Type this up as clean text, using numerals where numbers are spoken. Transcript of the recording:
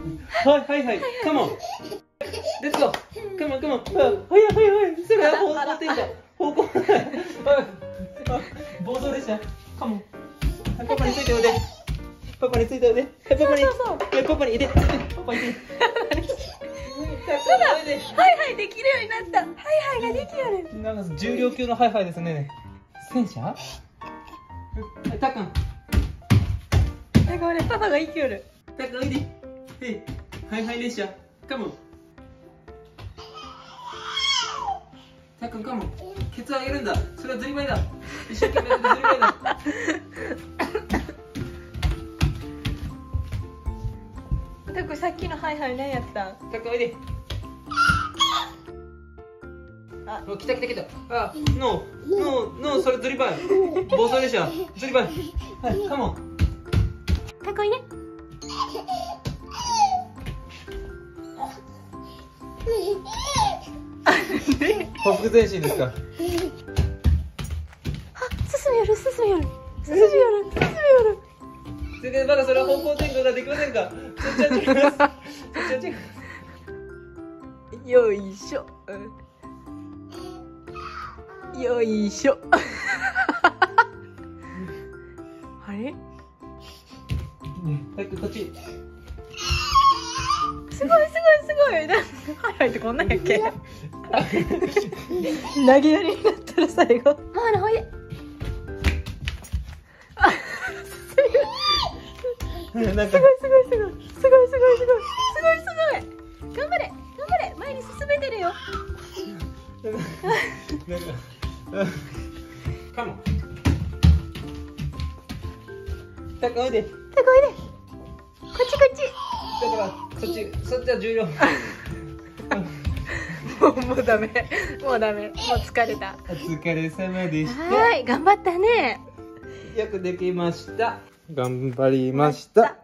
はいはいはい、カモン。レッツゴー。カモンカモン。はいはいはい。それは方向転換。方向。暴走でした。カモン。パパについておいで。パパについておいで。パパに。いやパパにいで。パパいで。 はいはいできるようになった。はいはいができる。 なんか重量級のハイハイですね。戦車？はい、たっくん。 なんか俺パパが生きよる。 たっくんおいで。ハイハイ列車。カモン。たっくんカモン。ケツを上げるんだ。それはずりばいだ。一生懸命やってずりばいだ。 たくさっきのハイハイ何やったん？ たっくんおいで。あ、来た来た来た。あ、ノー、それずりばい。暴走列車。ずりばい。はい、カモン。 たくいね。 ほふ前進ですか。 あ、進みよる。進みよる。 それでまだそれは方向転換ができませんか。そっちは違います。そっちは違う。 よいしょ。よいしょ。あれ？ 早くこっち。 すごい。はいってこんなんやっけ？投げやりになったら最後。ママのほいで。 なんかすごい。頑張れ。前に進めてるよ。 カモン。たっくんおいで。 こっち。 だからそっちは重量。 もうダメ。もう疲れた。 お疲れ様でした。 はい、頑張ったね。 よくできました。頑張りました。